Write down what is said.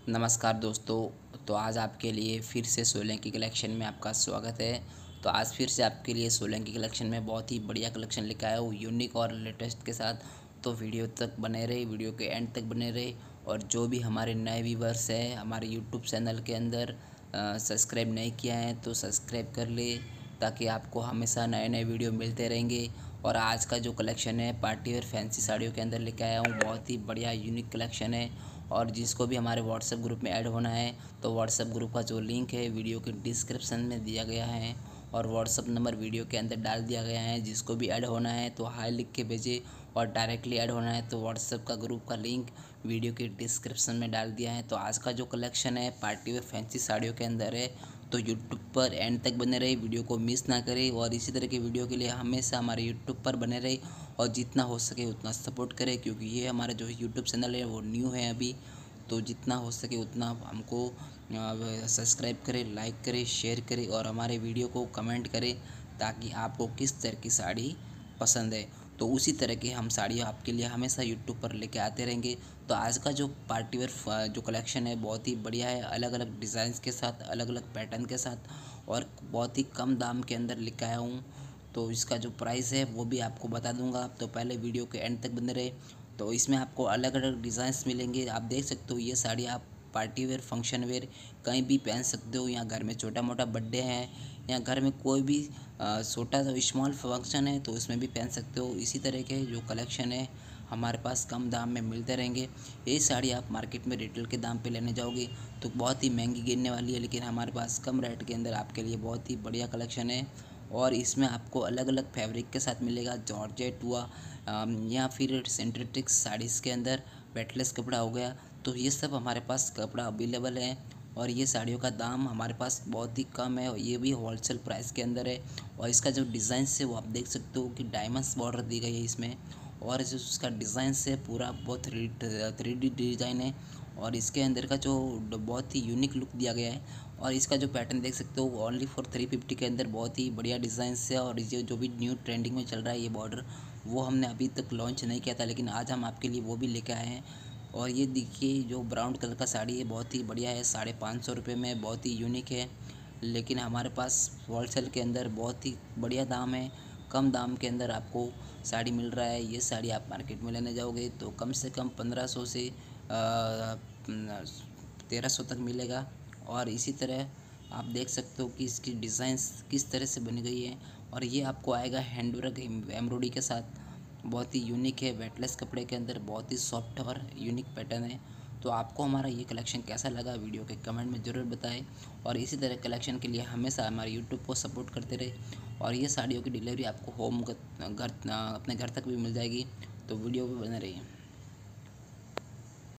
नमस्कार दोस्तों। तो आज आपके लिए फिर से सोलंकी कलेक्शन में आपका स्वागत है। तो आज फिर से आपके लिए सोलंकी कलेक्शन में बहुत ही बढ़िया कलेक्शन लेकर आया हूँ, यूनिक और लेटेस्ट के साथ। तो वीडियो तक बने रहे, वीडियो के एंड तक बने रहे। और जो भी हमारे नए व्यूवर्स हैं हमारे यूट्यूब चैनल के अंदर सब्सक्राइब नहीं किया है तो सब्सक्राइब कर ले, ताकि आपको हमेशा नए नए वीडियो मिलते रहेंगे। और आज का जो कलेक्शन है पार्टी वेयर फैंसी साड़ियों के अंदर लेकर आया हूँ, बहुत ही बढ़िया यूनिक कलेक्शन है। और जिसको भी हमारे व्हाट्सएप ग्रुप में ऐड होना है तो व्हाट्सएप ग्रुप का जो लिंक है वीडियो के डिस्क्रिप्शन में दिया गया है, और व्हाट्सएप नंबर वीडियो के अंदर डाल दिया गया है। जिसको भी ऐड होना है तो हाई लिख के भेजे, और डायरेक्टली ऐड होना है तो व्हाट्सएप का ग्रुप का लिंक वीडियो के डिस्क्रिप्शन में डाल दिया है। तो आज का जो कलेक्शन है पार्टी वेयर फैंसी साड़ियों के अंदर है, तो यूट्यूब पर एंड तक बने रहे, वीडियो को मिस ना करें। और इसी तरह के वीडियो के लिए हमेशा हमारे यूट्यूब पर बने रहे और जितना हो सके उतना सपोर्ट करें, क्योंकि ये हमारा जो यूट्यूब चैनल है वो न्यू है अभी। तो जितना हो सके उतना हमको सब्सक्राइब करें, लाइक करें, शेयर करें और हमारे वीडियो को कमेंट करें, ताकि आपको किस तरह की साड़ी पसंद है तो उसी तरह की हम साड़ी आपके लिए हमेशा यूट्यूब पर लेके आते रहेंगे। तो आज का जो पार्टी वेयर जो कलेक्शन है बहुत ही बढ़िया है, अलग अलग डिज़ाइंस के साथ, अलग अलग पैटर्न के साथ, और बहुत ही कम दाम के अंदर लेके आया हूँ। तो इसका जो प्राइस है वो भी आपको बता दूंगा, तो पहले वीडियो के एंड तक बने रहे। तो इसमें आपको अलग अलग डिज़ाइंस मिलेंगे, आप देख सकते हो। ये साड़ी आप पार्टी वेयर, फंक्शन वेयर कहीं भी पहन सकते हो, या घर में छोटा मोटा बर्थडे है, या घर में कोई भी छोटा सा स्मॉल फंक्शन है तो उसमें भी पहन सकते हो। इसी तरह के जो कलेक्शन है हमारे पास कम दाम में मिलते रहेंगे। यही साड़ी आप मार्केट में रिटेल के दाम पे लेने जाओगे तो बहुत ही महंगी गिरने वाली है, लेकिन हमारे पास कम रेट के अंदर आपके लिए बहुत ही बढ़िया कलेक्शन है। और इसमें आपको अलग अलग फैब्रिक के साथ मिलेगा, जॉर्जेट हुआ या फिर सिंथेटिक साड़ीज़ के अंदर वेटलेस कपड़ा हो गया, तो ये सब हमारे पास कपड़ा अवेलेबल है। और ये साड़ियों का दाम हमारे पास बहुत ही कम है, और ये भी होलसेल प्राइस के अंदर है। और इसका जो डिज़ाइन है वो आप देख सकते हो कि डायमंड्स बॉर्डर दी गई है इसमें, और जो उसका डिज़ाइन है पूरा बहुत 3D डिज़ाइन है। और इसके अंदर का जो बहुत ही यूनिक लुक दिया गया है, और इसका जो पैटर्न देख सकते हो ओनली फॉर 350 के अंदर बहुत ही बढ़िया डिज़ाइन है। और ये जो भी न्यू ट्रेंडिंग में चल रहा है ये बॉर्डर, वो हमने अभी तक लॉन्च नहीं किया था, लेकिन आज हम आपके लिए वो भी लेके आए हैं। और ये देखिए जो ब्राउन कलर का साड़ी है बहुत ही बढ़िया है, 550 रुपये में, बहुत ही यूनिक है। लेकिन हमारे पास होलसेल के अंदर बहुत ही बढ़िया दाम है, कम दाम के अंदर आपको साड़ी मिल रहा है। ये साड़ी आप मार्केट में लेने जाओगे तो कम से कम 1500 से 1300 तक मिलेगा। और इसी तरह आप देख सकते हो कि इसकी डिज़ाइंस किस तरह से बनी गई है। और ये आपको आएगा हैंडवर्क एम्ब्रॉयडरी के साथ, बहुत ही यूनिक है, वेटलेस कपड़े के अंदर बहुत ही सॉफ्ट और यूनिक पैटर्न है। तो आपको हमारा ये कलेक्शन कैसा लगा वीडियो के कमेंट में ज़रूर बताएं, और इसी तरह कलेक्शन के लिए हमेशा हमारे यूट्यूब को सपोर्ट करते रहे। और ये साड़ियों की डिलीवरी आपको होम घर अपने घर तक भी मिल जाएगी। तो वीडियो भी बने रहिए।